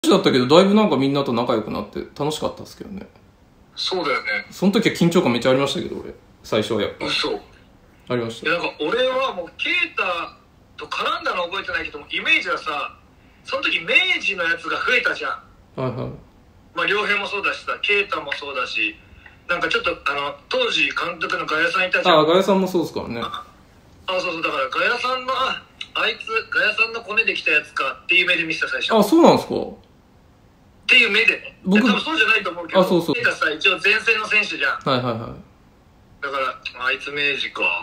だったけど、だいぶなんかみんなと仲良くなって楽しかったですけどね。 そうだよね。 その時は緊張感めっちゃありましたけど、俺。最初はやっぱ。 嘘。 ありました。 いや、なんか俺はもう、ケイタと絡んだの覚えてないけども、イメージはさ、その時明治のやつが増えたじゃん。 はいはい。 まあ、良平もそうだしさ、ケイタもそうだし、なんかちょっと、当時監督のガヤさんいたじゃん。 ああ、ガヤさんもそうですからね。 そう、だからガヤさんの、あいつ、ガヤさんのコネできたやつかっていう目で見せた最初。 あ、そうなんですか。 っていう目でね。多分そうじゃないと思うけど、ケイタさ、一応前線の選手じゃん。 はいはいはい。 だから、あいつ明治か。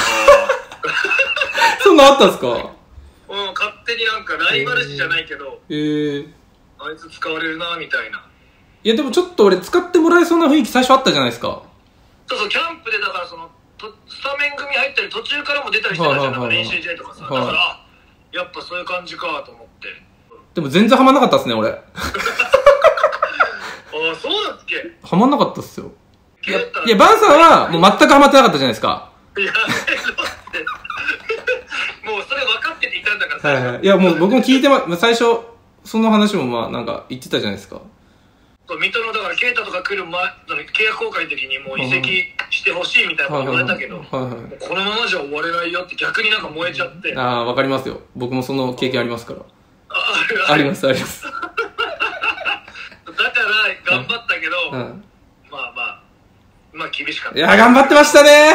そんなあったんですか。 勝手になんかライバル視じゃないけど、あいつ使われるなみたいな。 いやでもちょっと俺使ってもらえそうな雰囲気最初あったじゃないですか。 そうそう、キャンプでだからスタメン組入ったり途中からも出たりしてたじゃん、なんか練習試合とかさ。だからやっぱそういう感じかと思って。 でも全然ハマんなかったっすね、俺。 ああ、そうだっけ。 ハマんなかったっすよ。いや、バンさんはもう全くハマってなかったじゃないですか。 いや、もうそれ分かってていたんだからさ。 はいはい。いや、もう僕も聞いて最初、その話もまあなんか言ってたじゃないですか。 水戸の、だからケイタとか来る前、契約更改の時にもう移籍してほしいみたいなこと言われたけど、このままじゃ終われないよって逆になんか燃えちゃって。 ああ、わかりますよ。僕もその経験ありますから。ありますあります。だから頑張ったけど、まあ厳しかった。 いや、頑張ってましたね。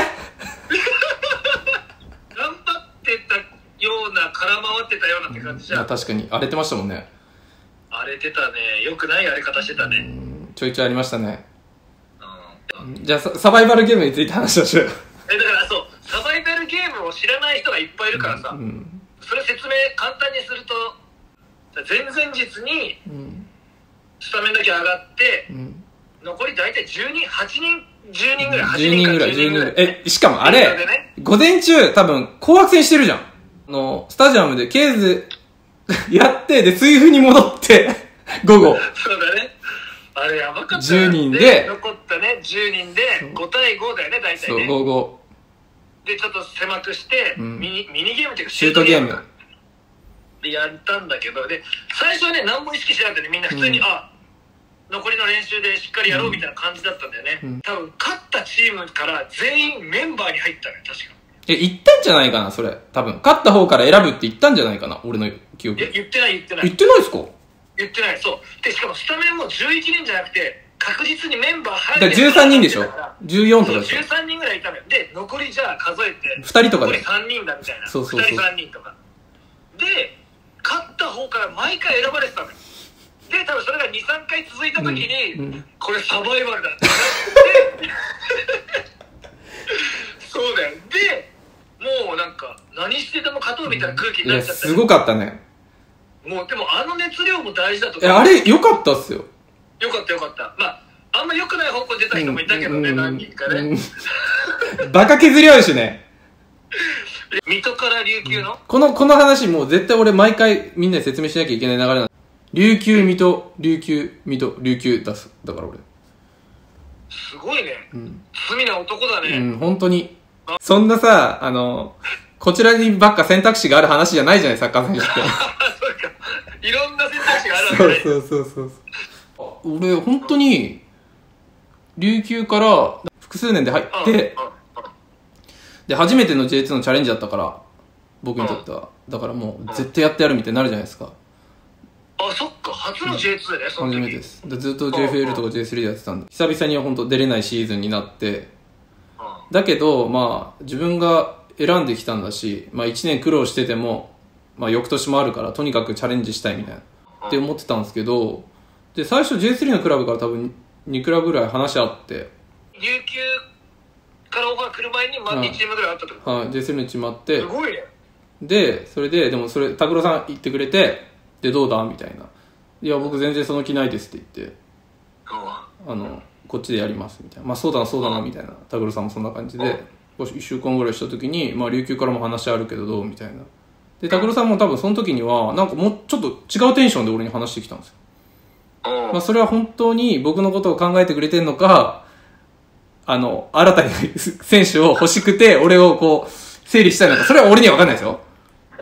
頑張ってたような、空回ってたようなって感じじゃん。 確かに荒れてましたもんね。 荒れてたね。よくない荒れ方してたね。 ちょいちょいありましたね。じゃあサバイバルゲームについて話をしよう。 だからそう、サバイバルゲームを知らない人がいっぱいいるからさ、それ説明簡単にすると、前々日にスタメンだけ上がって、残り大体10人、8人、10人ぐらい、8人ぐらい、10人ぐらい。 しかもあれ、午前中多分紅白戦してるじゃん。スタジアムでケーズやって、で、水風に戻って、午後。 そうだね。あれやばかった。 10人で、 残ったね、10人で、5対5だよね、大体ね。 そう、5-5。 で、ちょっと狭くして、ミニゲームっていうか、 シュートゲーム。 で、やったんだけど、で、最初はね、何も意識しなかったね、みんな普通に、残りの練習でしっかりやろうみたいな感じだったんだよね。多分、勝ったチームから全員メンバーに入ったね、確か。 言ったんじゃないかな、それ。多分。勝った方から選ぶって言ったんじゃないかな、俺の記憶。 いや、言ってない。 言ってないですか？ 言ってない、そう。で、しかもスタメンも11人じゃなくて、確実にメンバー入ってる。だから13人でしょ？ 14 とかでしょ？ 13人ぐらいいたのよ。で、残りじゃあ数えて、 2人とかで。 残り3人だみたいな。 そう。 2人3人とか。で、勝った方から毎回選ばれてたのよ。で、多分それが2、3回続いた時に、これサバイバルだってなって、そうだよ。で、もうなんか、何してても勝とうみたいな空気になっちゃった。 すごかったね。 もう、でも熱量も大事だとあれ、良かったっすよ。 よかった。まあ、あんま良くない方向に出た人もいたけどね、何人かね。 バカ削り合うしね。 水戸から琉球のこの話もう絶対俺毎回みんなに説明しなきゃいけない流れなんだ。琉球、水戸、琉球、水戸、琉球出す。だから俺。 すごいね。罪な男だね。 本当に。そんなさ、こちらにばっか選択肢がある話じゃないじゃない、サッカー選手って。 そうか。いろんな選択肢があるわけね。 そう。俺、本当に、琉球から複数年で入って、で、初めての J2 のチャレンジだったから、僕にとっては。だからもう、絶対やってやるみたいになるじゃないですか。 そっか。初の J2 でね、その時。 初めてです。ずっと JFL とか J3 でやってたんで、久々には本当出れないシーズンになって、だけど、まあ、自分が選んできたんだし、まあ1年苦労してても、まあ翌年もあるから、とにかくチャレンジしたいみたいな、って思ってたんですけど、で、最初 J3 のクラブから多分2クラブぐらい話し合って、 琉球からオファー来る前に、2チームぐらいあったってこと？ はい、J3 のチームあって、 すごいね。 で、それで、でもそれ、拓郎さん言ってくれて、で、どうだみたいな。いや、僕全然その気ないですって言って、こっちでやりますみたいな。まあそうだなみたいな。拓郎さんもそんな感じで、1週間ぐらいした時に、まあ琉球からも話あるけどどうみたいな。で、拓郎さんも多分その時には、なんかもうちょっと違うテンションで俺に話してきたんですよ。まあそれは本当に僕のことを考えてくれてんのか、新たに選手を欲しくて、俺をこう、整理したいのか、それは俺には分かんないですよ。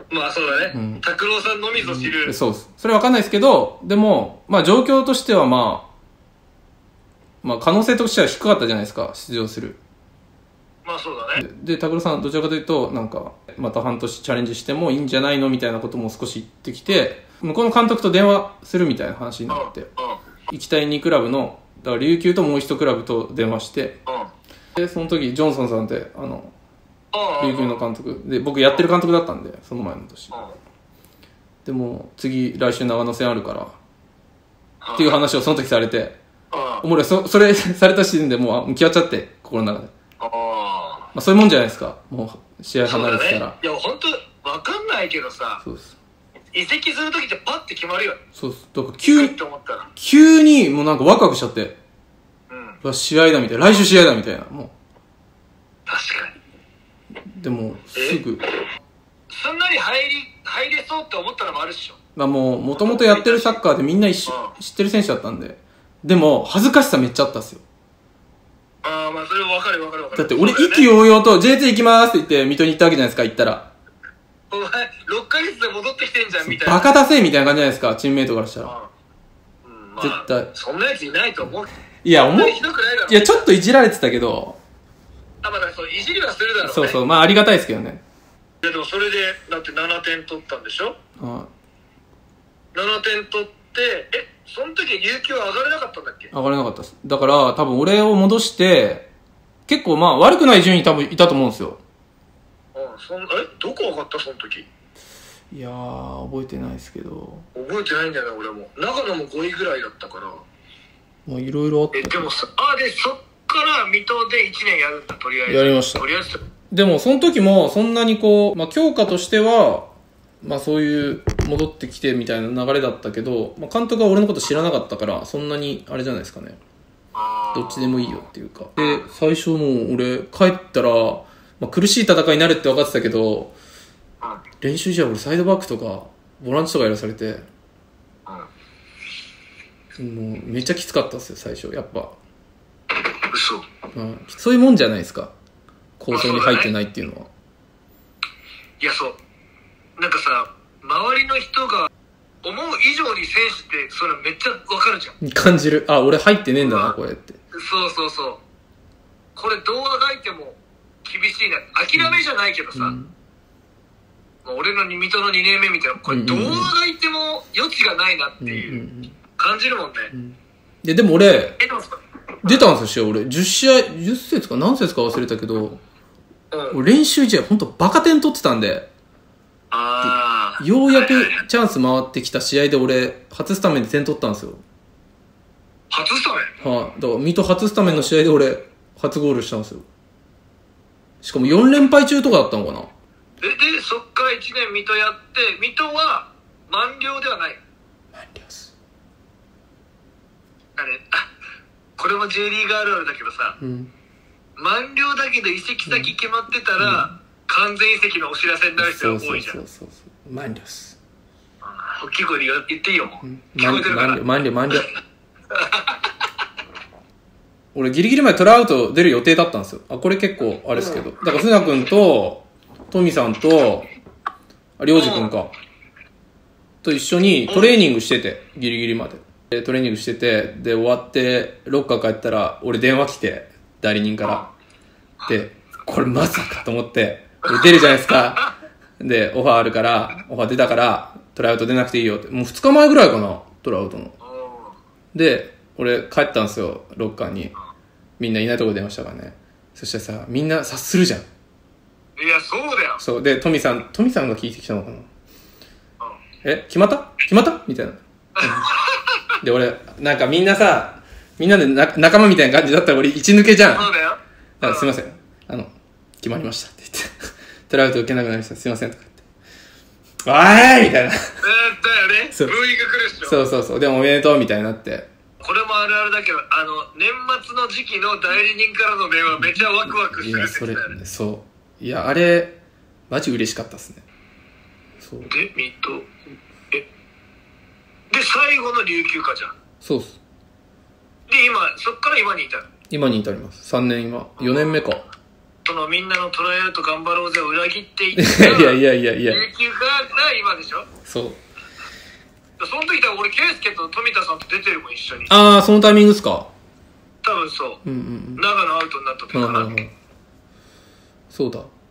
まあそうだね。拓郎さんのみぞ知る。 そうです。それわかんないですけど、でも、まあ状況としてはまあ可能性としては低かったじゃないですか、出場する。 まあそうだね。 で、拓郎さんどちらかというと、なんか、また半年チャレンジしてもいいんじゃないのみたいなことも少し言ってきて、向こうの監督と電話するみたいな話になって、行きたい2クラブの、だから琉球ともう1クラブと電話して、で、その時、ジョンソンさんって、琉球の監督で、僕やってる監督だったんで、その前の年。でも、次、来週長野戦あるから、っていう話をその時されて、俺、それされた時点でもう向き合っちゃって、心の中で。まあそういうもんじゃないですか。もう、試合離れてたら。 ね、いや、本当わかんないけどさ、 そうです。 移籍する時ってパッて決まるよね。 そうです。だから急にもうなんかワクワクしちゃって、試合だみたいな、来週試合だみたいな、もう。 確かに。でも、すぐ。 すんなり入れそうって思ったのもあるっしょ。 まあもともとやってるサッカーでみんな知ってる選手だったんで。でも、恥ずかしさめっちゃあったっすよ。 ああ、まあそれ分かる。 だって俺、意気揚々と J2 行きまーすって言って水戸に行ったわけじゃないですか、行ったら。 お前、6ヶ月で戻ってきてんじゃん、みたいな。 バカだせみたいな感じじゃないですか、チームメイトからしたら。 まあ、 絶対。 そんなやついないと思う。 いや、 ひどくないだろ。 いや、ちょっといじられてたけど。 まあそう、いじりはするだろうね。 そう、まあありがたいですけどね。 いや、でもそれで、だって7点取ったんでしょ。7点取って、その時琉球は上がれなかったんだっけ。 上がれなかったです。だから多分俺を戻して、結構まあ悪くない順位多分いたと思うんですよ。 どこ上がったその時。 いやー、覚えてないですけど。 覚えてないんだよね、俺も。長野も5位ぐらいだったから。 もういろいろあって。 でもさ、で、そっから水戸で1年やるんだ、とりあえず。 やりました。 とりあえず。 でもその時もそんなにこう、まあ強化としては、まあそういう戻ってきてみたいな流れだったけど、まあ監督は俺のこと知らなかったから、そんなにあれじゃないですかね。どっちでもいいよっていうか。で、最初もう俺帰ったら、まあ苦しい戦いになるって分かってたけど、練習試合俺サイドバックとか、ボランチとかやらされて、もうめっちゃきつかったっすよ、最初、やっぱ。 嘘。 そういうもんじゃないですか。構想に入ってないっていうのは。 いや、そう。なんかさ、周りの人が思う以上に選手ってそれめっちゃわかるじゃん。 感じる。俺入ってねえんだな、これって。 そう。これどうあがいても厳しいな。諦めじゃないけどさ、俺の水戸の2年目みたいな、これどうあがいても余地がないなっていう感じるもんね。 でも俺、出たんですよ、試合俺。10節か何節か忘れたけど、俺練習試合ほんとバカ点取ってたんで、ようやくチャンス回ってきた試合で俺、初スタメンで点取ったんですよ。 初スタメン？ だから水戸初スタメンの試合で俺、初ゴールしたんですよ。しかも4連敗中とかだったのかな。 で、そっから1年水戸やって、水戸は満了ではない。 満了です。 これも J リーグあるあるだけどさ、満了だけど移籍先決まってたら、完全移籍のお知らせになる人が多いじゃん。 そう。満了です。 大きい声で言っていいよ、もう。聞こえてるから。 満了。俺ギリギリまでトライアウト出る予定だったんですよ。これ結構あれですけど。だから船君と、トミさんと、りょうじ君か。と一緒にトレーニングしてて、ギリギリまで。でトレーニングしてて、で終わってロッカー帰ったら、俺電話来て、代理人から。で、これまさかと思って、俺出るじゃないですか。で、オファー出たから、トライアウト出なくていいよって。もう2日前ぐらいかな、トライアウトの。で、俺帰ったんですよ、ロッカーに。みんないないとこ電話したからね。そしたらさ、みんな察するじゃん。 いや、そうだよ。 そう。で、トミさんが聞いてきたのかな。決まったみたいな。で、俺、なんかみんなで仲間みたいな感じだったら俺一抜けじゃん。 そうだよ。 だからすいません。決まりましたって言って。トライアウト受けなくなりました。すいませんとか言って。おーいみたいな。だよね。ブーイング来るっしょ。そう。でもおめでとうみたいになって。 これもあるあるだけど、年末の時期の代理人からの電話めっちゃワクワクするって言ってたよね。 そう。いや、あれ、マジ嬉しかったっすね。そう。 で、水戸。で、最後の琉球かじゃん。 そうっす。 で、そっから今に至る。 今に至ります。3年今。4年目か。 とのみんなのトライアウト頑張ろうぜを裏切っていったいやいやいやいや琉球が今でしょ。 そうその時だから俺圭介と富田さんと出てるもん一緒に。 ああそのタイミングっすか。 多分そう、長野アウトになった時かな、 そうだ